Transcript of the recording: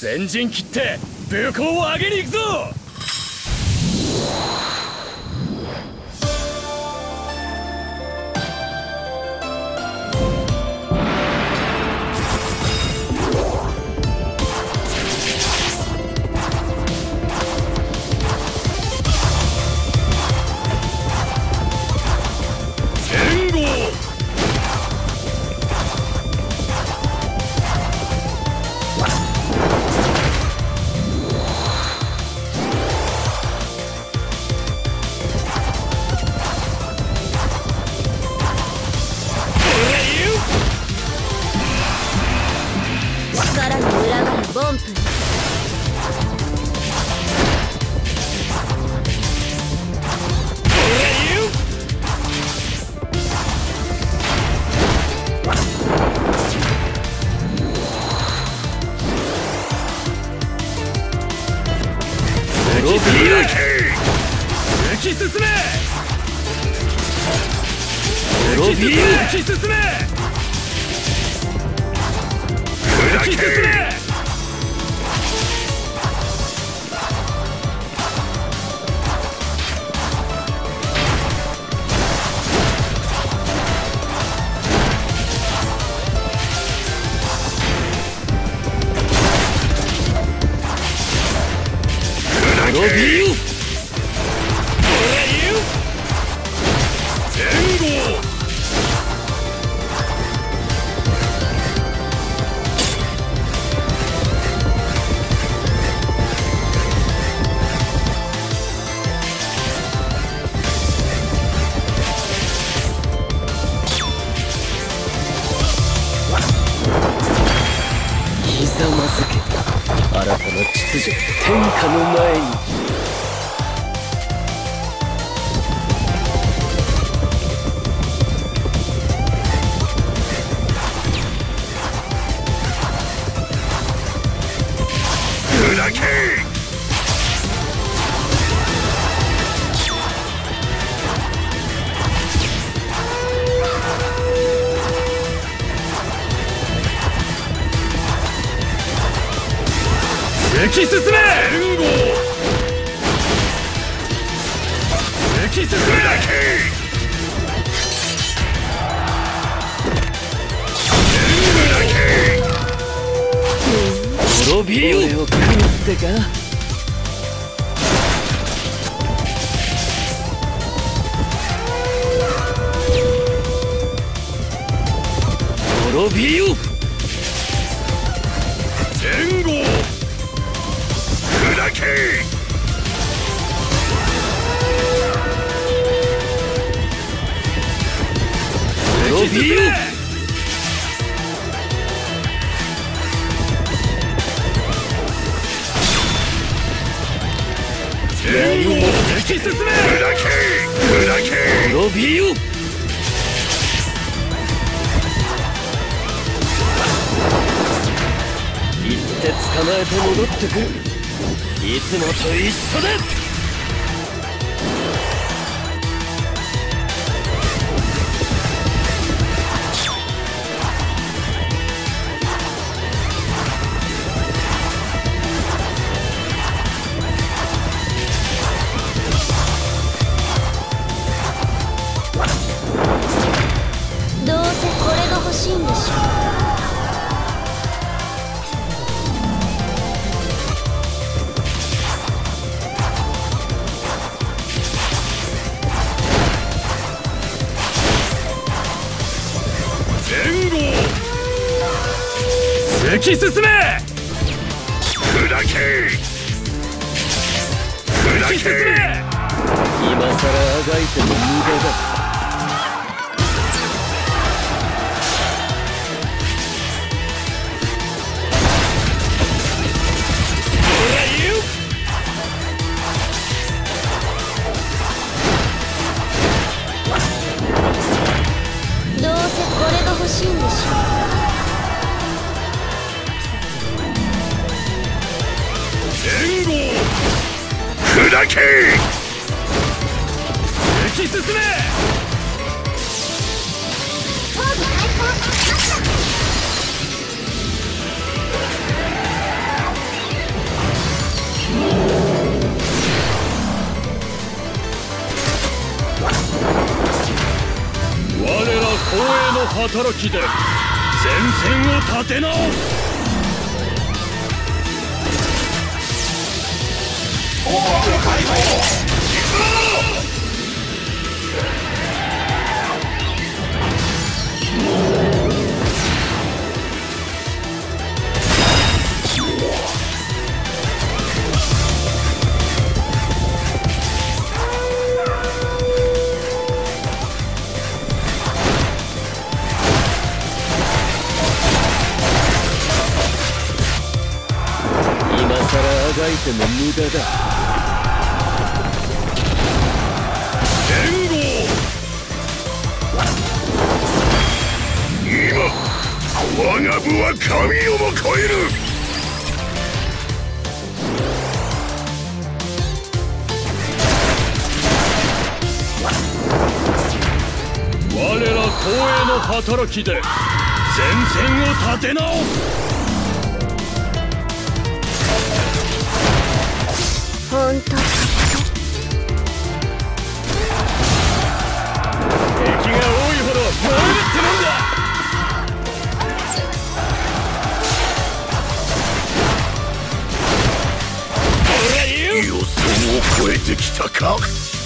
先陣切って武功を上げに行くぞ。突き進め。突き進め。突き進め。突き進め。ひざまずけ。新たな秩序、天下の前に。砕け。突き進め。援護。突き進め。滅びよ。俺を食ってか。滅びよ。援護。砕け。滅びよ。全軍を突き進め。砕け。砕け。滅びよ。行って捕まえて戻ってくる。いつもと一緒だ。 どうせこれが欲しいんでしょ。 突き進め。砕け。砕け。今さらあがいても無駄だ。 どうせこれが欲しいんでしょ。 援護。砕け。突き進め。 の働きで前線を立て直す。あがいても無駄だ。連合今我が部は神をも超える。我ら光栄の働きで前線を立て直す。 本当か。 敵が多いほど燃えるってもんだ。予想を超えてきたか。